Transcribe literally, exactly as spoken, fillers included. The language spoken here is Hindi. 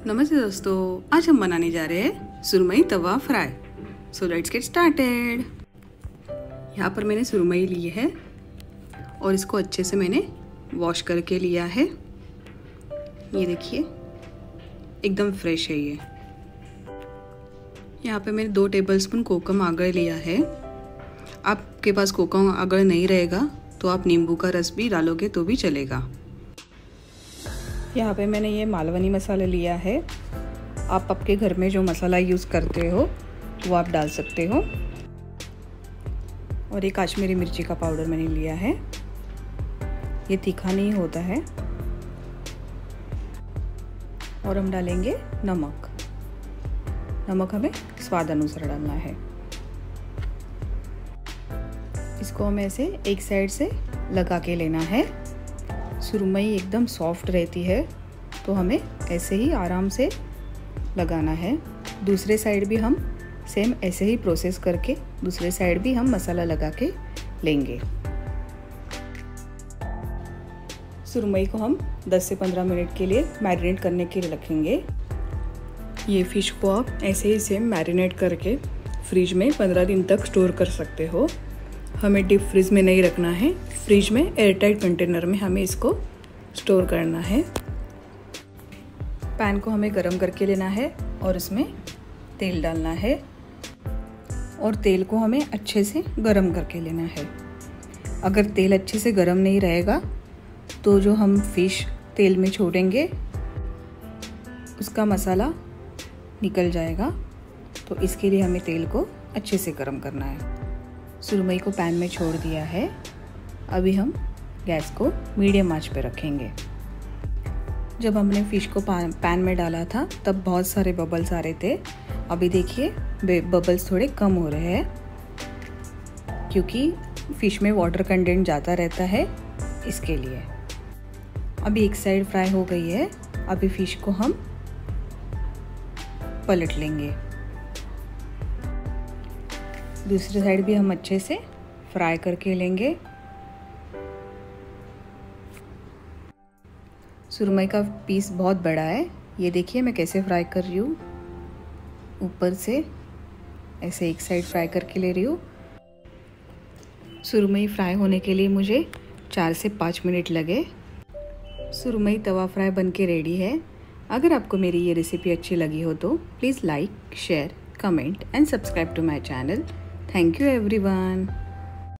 नमस्ते दोस्तों, आज हम बनाने जा रहे हैं surmai tawa fry. So let's get started. यहाँ पर मैंने सुरमई ली है और इसको अच्छे से मैंने वॉश करके लिया है। ये देखिए एकदम फ्रेश है ये। यहाँ पे मैंने दो टेबलस्पून कोकम आगड़ लिया है। आपके पास कोकम आगड़ नहीं रहेगा तो आप नींबू का रस भी डालोगे तो भी चलेगा। यहाँ पे मैंने ये मालवनी मसाला लिया है। आप आपके घर में जो मसाला यूज़ करते हो वो आप डाल सकते हो। और ये काश्मीरी मिर्ची का पाउडर मैंने लिया है। ये तीखा नहीं होता है। और हम डालेंगे नमक। नमक हमें स्वाद अनुसार डालना है। इसको हमें ऐसे एक साइड से लगा के लेना है। सुरमई एकदम सॉफ्ट रहती है तो हमें ऐसे ही आराम से लगाना है। दूसरे साइड भी हम सेम ऐसे ही प्रोसेस करके दूसरे साइड भी हम मसाला लगा के लेंगे। सुरमई को हम दस से पंद्रह मिनट के लिए मैरिनेट करने के लिए रखेंगे। ये फ़िश को आप ऐसे ही सेम मैरिनेट करके फ्रिज में पंद्रह दिन तक स्टोर कर सकते हो। हमें डीप फ्रीज में नहीं रखना है, फ्रिज में एयरटाइट कंटेनर में हमें इसको स्टोर करना है। पैन को हमें गरम करके लेना है और इसमें तेल डालना है और तेल को हमें अच्छे से गरम करके लेना है। अगर तेल अच्छे से गरम नहीं रहेगा तो जो हम फिश तेल में छोड़ेंगे उसका मसाला निकल जाएगा। तो इसके लिए हमें तेल को अच्छे से गरम करना है। सुरमई को पैन में छोड़ दिया है। अभी हम गैस को मीडियम आंच पे रखेंगे। जब हमने फ़िश को पैन में डाला था तब बहुत सारे बबल्स आ रहे थे। अभी देखिए बबल्स थोड़े कम हो रहे हैं क्योंकि फ़िश में वाटर कंटेंट ज़्यादा रहता है, इसके लिए। अभी एक साइड फ्राई हो गई है। अभी फ़िश को हम पलट लेंगे। दूसरी साइड भी हम अच्छे से फ्राई करके लेंगे। सुरमई का पीस बहुत बड़ा है। ये देखिए मैं कैसे फ्राई कर रही हूँ। ऊपर से ऐसे एक साइड फ्राई करके ले रही हूँ। सुरमई फ्राई होने के लिए मुझे चार से पाँच मिनट लगे। सुरमई तवा फ्राई बनके रेडी है। अगर आपको मेरी ये रेसिपी अच्छी लगी हो तो please like, share, comment and subscribe to my channel. Thank you everyone.